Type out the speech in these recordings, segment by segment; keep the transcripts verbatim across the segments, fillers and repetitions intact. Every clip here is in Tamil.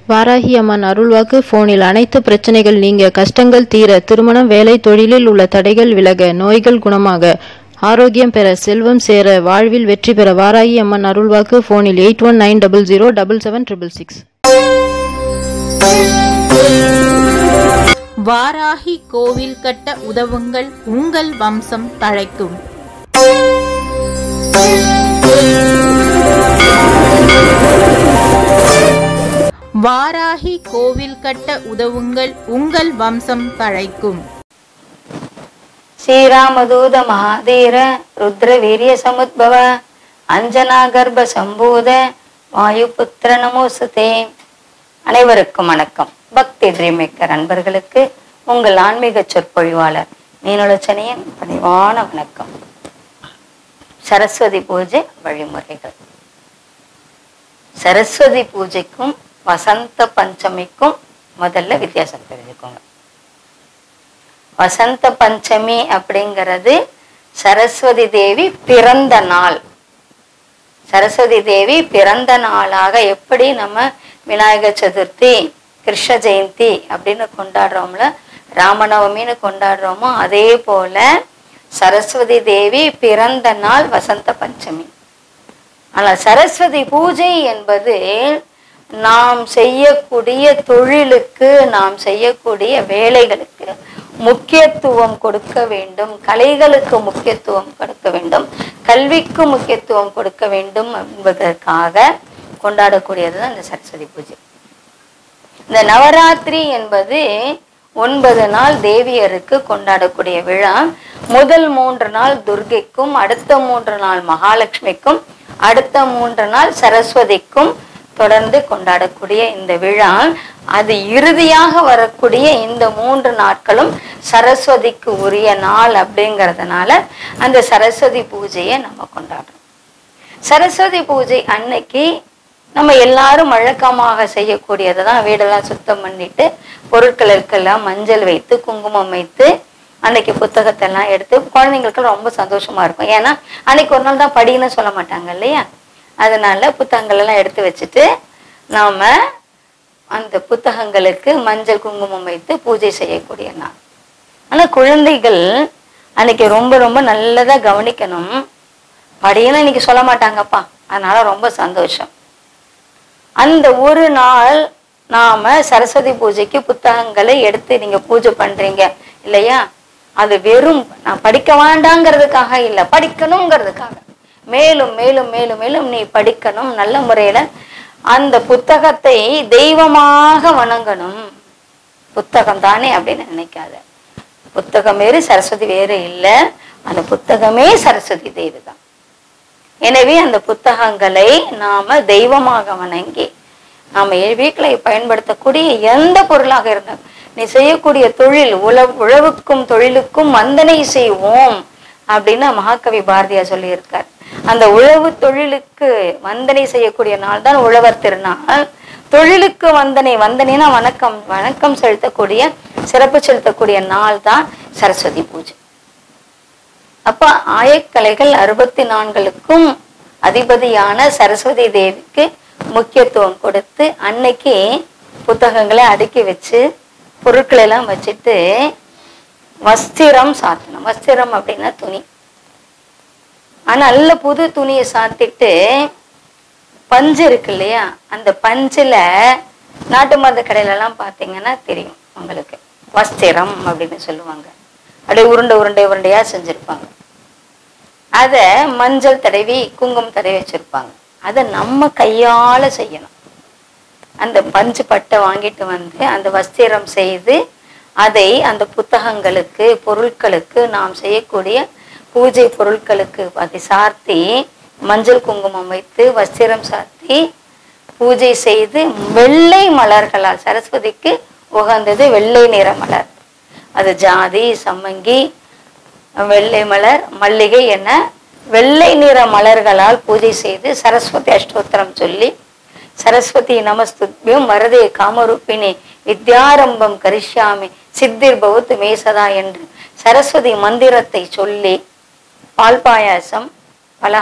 வாராகி அம்மன் அருள்வாக்கு போனில் அனைத்து பிரச்சனைகள் நீங்க, கஷ்டங்கள் தீர, திருமணம், வேலை, தொழிலில் உள்ள தடைகள் விலக, நோய்கள் குணமாக, ஆரோக்கியம் பெற, செல்வம் சேர, வாழ்வில் வெற்றி பெற. வாராகி அம்மன் அருள்வாக்கு போனில் eight one nine double zero double seven triple six. Varahi கோவில் கட்ட உதவுங்கள், உங்கள் வம்சம் தழைக்கும். வாராகி கோவில் கட்ட உதவுங்கள், உங்கள் வம்சம் தழைக்கும். ஸ்ரீராமதூத மகாதீர ருத்ர வீரிய சமுத்பவ அஞ்சனா கர்ப்ப சம்பூத வாயுபுத்திர நமோசுதே. அனைவருக்கும் வணக்கம். பக்தி ட்ரீம் மேக்கர் அன்பர்களுக்கு உங்கள் ஆன்மீக சொற்பொழிவாளர் மீனலோச்சனியின் பணிவான வணக்கம். சரஸ்வதி பூஜை வழிமுறைகள். சரஸ்வதி பூஜைக்கும் வசந்த பஞ்சமிக்கும் முதல்ல வித்தியாசம் தெரிஞ்சுக்கோங்க. வசந்த பஞ்சமி அப்படிங்கிறது சரஸ்வதி தேவி பிறந்த நாள். சரஸ்வதி தேவி பிறந்த நாளாக எப்படி நம்ம விநாயகர் சதுர்த்தி, கிருஷ்ண ஜெயந்தி அப்படின்னு கொண்டாடுறோம்ல, ராமநவமின்னு கொண்டாடுறோமோ, அதே போல சரஸ்வதி தேவி பிறந்த நாள் வசந்த பஞ்சமி. ஆனால் சரஸ்வதி பூஜை என்பது நாம் செய்யக்கூடிய தொழிலுக்கு, நாம் செய்யக்கூடிய வேலைகளுக்கு முக்கியத்துவம் கொடுக்க வேண்டும், கலைகளுக்கு முக்கியத்துவம் கொடுக்க வேண்டும், கல்விக்கு முக்கியத்துவம் கொடுக்க வேண்டும் என்பதற்காக கொண்டாடக்கூடியதுதான் இந்த சரஸ்வதி பூஜை. இந்த நவராத்திரி என்பது ஒன்பது நாள் தேவியருக்கு கொண்டாடக்கூடிய விழா. முதல் மூன்று நாள் துர்கைக்கும், அடுத்த மூன்று நாள் மகாலட்சுமிக்கும், அடுத்த மூன்று நாள் சரஸ்வதிக்கும் தொடர்ந்து கொண்டாடக்கூடிய இந்த விழா, அது இறுதியாக வரக்கூடிய இந்த மூன்று நாட்களும் சரஸ்வதிக்கு உரிய நாள் அப்படிங்கிறதுனால அந்த சரஸ்வதி பூஜையை நம்ம கொண்டாடுறோம். சரஸ்வதி பூஜை அன்னைக்கு நம்ம எல்லாரும் வழக்கமாக செய்யக்கூடியதை தான், வீடெல்லாம் சுத்தம் பண்ணிட்டு பொருட்களுக்கெல்லாம் மஞ்சள் வைத்து குங்குமம் வைத்து அன்னைக்கு புத்தகத்தெல்லாம் எடுத்து, குழந்தைங்களுக்கு ரொம்ப சந்தோஷமா இருக்கும். ஏன்னா அன்னைக்கு ஒரு நாள் தான் படின்னு சொல்ல மாட்டாங்க இல்லையா, அதனால புத்தகங்கள் எல்லாம் எடுத்து வச்சுட்டு நாம அந்த புத்தகங்களுக்கு மஞ்சள் குங்குமம் வைத்து பூஜை செய்யக்கூடிய நாள். ஆனா குழந்தைகள் அன்னைக்கு ரொம்ப ரொம்ப நல்லதா கவனிக்கணும். படின்னு இன்னைக்கு சொல்ல மாட்டாங்கப்பா, அதனால ரொம்ப சந்தோஷம். அந்த ஒரு நாள் நாம சரஸ்வதி பூஜைக்கு புத்தகங்களை எடுத்து நீங்க பூஜை பண்றீங்க இல்லையா, அது வெறும் நான் படிக்க வேண்டாங்கிறதுக்காக இல்லை, படிக்கணுங்கிறதுக்காக. மேலும் மேலும் மேலும் மேலும் நீ படிக்கணும், நல்ல முறையில அந்த புத்தகத்தை தெய்வமாக வணங்கணும். புத்தகம் தானே அப்படின்னு நினைக்காத. புத்தகம் வேறு சரஸ்வதி வேறு இல்லை, அந்த புத்தகமே சரஸ்வதி தேவி தான். எனவே அந்த புத்தகங்களை நாம தெய்வமாக வணங்கி நாம வீட்டில் பயன்படுத்தக்கூடிய எந்த பொருளாக இருந்தாலும், நீ செய்யக்கூடிய தொழில் உழவு உழவுக்கும் தொழிலுக்கும் வந்தனை செய்வோம் அப்படின்னு மகாகவி பாரதியார் சொல்லியிருக்கார். அந்த உழவு தொழிலுக்கு வந்தனை செய்யக்கூடிய நாள் தான் உழவர் திருநாள். தொழிலுக்கு வந்தனை, வந்தனைனா வணக்கம், வணக்கம் செலுத்தக்கூடிய, சிறப்பு செலுத்தக்கூடிய நாள் தான் சரஸ்வதி பூஜை. அப்ப ஆயக்கலைகள் அறுபத்தி நான்களுக்கும் அதிபதியான சரஸ்வதி தேவிக்கு முக்கியத்துவம் கொடுத்து அன்னைக்கு புத்தகங்களை அடுக்கி வச்சு பொருட்களை எல்லாம் வச்சுட்டு வஸ்திரம் சாத்தணும். வஸ்திரம் அப்படின்னா துணி. ஆனா நல்ல புது துணியை சாத்திட்டு பஞ்சு இருக்கு இல்லையா, அந்த பஞ்சுல நாட்டு மருந்து கடையில எல்லாம் பாத்தீங்கன்னா தெரியும் உங்களுக்கு, வஸ்திரம் அப்படின்னு சொல்லுவாங்க. அப்படியே உருண்டை உருண்டை உருண்டையா செஞ்சிருப்பாங்க. அத மஞ்சள் தடவி குங்குமம் தடவி வச்சிருப்பாங்க. அதை நம்ம கையால செய்யணும். அந்த பஞ்சு பட்டை வாங்கிட்டு வந்து அந்த வஸ்திரம் செய்து அதை அந்த புத்தகங்களுக்கு, பொருட்களுக்கு, நாம் செய்யக்கூடிய பூஜை பொருட்களுக்கு அதை சார்த்தி மஞ்சள் குங்குமம் வைத்து வஸ்திரம் சாத்தி பூஜை செய்து வெள்ளை மலர்களால், சரஸ்வதிக்கு உகந்தது வெள்ளை நிற மலர், அது ஜாதி, சம்மங்கி, வெள்ளை மலர், மல்லிகை என வெள்ளை நிற மலர்களால் பூஜை செய்து சரஸ்வதி அஷ்டோத்திரம் சொல்லி, சரஸ்வதி நமஸ்துத்யம் வரதே காமரூபிணி வித்யாரம்பம் கரிஷ்யாமி சித்திர் பௌத் மேசதா என்று சரஸ்வதி மந்திரத்தை சொல்லி பால் பாயாசம்,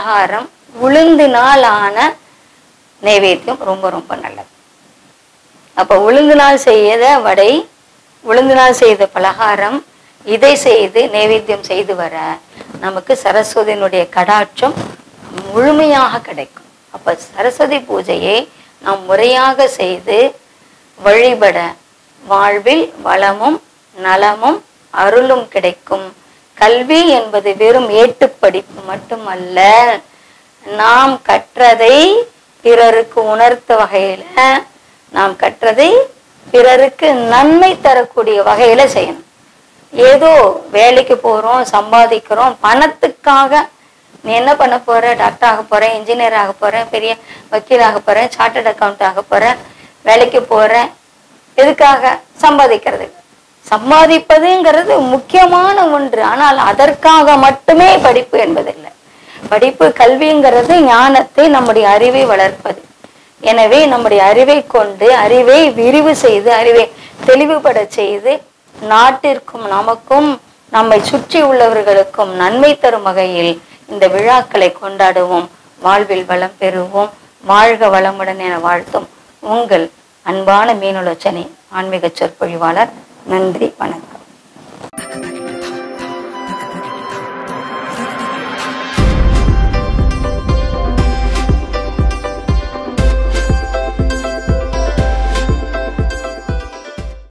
பலகாரம், உளுந்தினால் ஆன நைவேத்தியம் ரொம்ப ரொம்ப நல்லது. அப்ப உளுந்து நாள் செய்த வடை, உளுந்து நாள் செய்த பலகாரம், இதை செய்து நைவேத்தியம் செய்து வர நமக்கு சரஸ்வதியினுடைய கடாட்சம் முழுமையாக கிடைக்கும். அப்ப சரஸ்வதி பூஜையை நாம் முறையாக செய்து வழிபட வாழ்வில் வளமும் நலமும் அருளும் கிடைக்கும். கல்வி என்பது வெறும் ஏட்டு படிப்பு மட்டுமல்ல, நாம் கற்றதை பிறருக்கு உணர்த்த வகையில, நாம் கற்றதை பிறருக்கு நன்மை தரக்கூடிய வகையில செய்யணும். ஏதோ வேலைக்கு போறோம், சம்பாதிக்கிறோம், பணத்துக்காக நீ என்ன பண்ண போற, டாக்டர் ஆக போறேன், இன்ஜினியர் ஆக போறேன், பெரிய வக்கீல் ஆக போறேன், சார்ட்டர்ட் அக்கௌண்ட் ஆக போறேன், வேலைக்கு போறேன், எதுக்காக? சம்பாதிக்கிறது. சம்பாதிப்பதுங்கிறது முக்கியமான ஒன்று. ஆனால் அதற்காக மட்டுமே படிப்பு என்பதில்லை. படிப்பு, கல்விங்கிறது ஞானத்தை, நம்முடைய அறிவை வளர்ப்பது. எனவே நம்முடைய அறிவை கொண்டு, அறிவை விரிவு செய்து, அறிவை தெளிவுபட செய்து, நாட்டிற்கும் நமக்கும் நம்மை சுற்றி உள்ளவர்களுக்கும் நன்மை தரும் வகையில் இந்த விழாக்களை கொண்டாடுவோம். வாழ்வில் வளம் பெறுவோம். வாழ்க வளமுடன் என வாழ்த்தும் உங்கள் அன்பான மீனலோச்சனை ஆன்மீக சொற்பொழிவாளர். நன்றி, வணக்கம்.